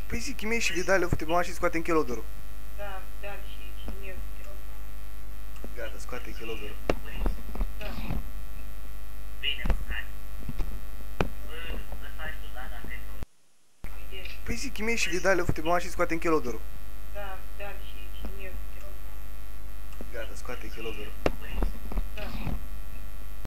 Păi zic, Chimei și Vidal, fute bani și scoatem chelodorul. Da, Vidal și Chimei. Gata, scoate chelodorul. Da. Bine, hai. Îl faci tu, da, dacă e problema. Păi zic, Chimei și Vidal, fute bani și scoatem chelodorul. Da, Vidal și Chimei. Gata, scoate chelodorul.